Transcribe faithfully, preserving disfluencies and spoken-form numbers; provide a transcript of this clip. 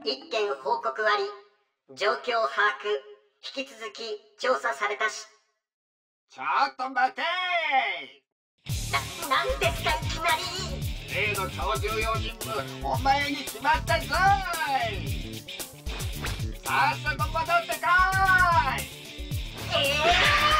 一件報告あり。状況把握引き続き調査されたし。 ちょっと待てー。な、なんですかいきなり。 例の超重要任務お前に決まったぞい。さっさと戻ってこい。 ええー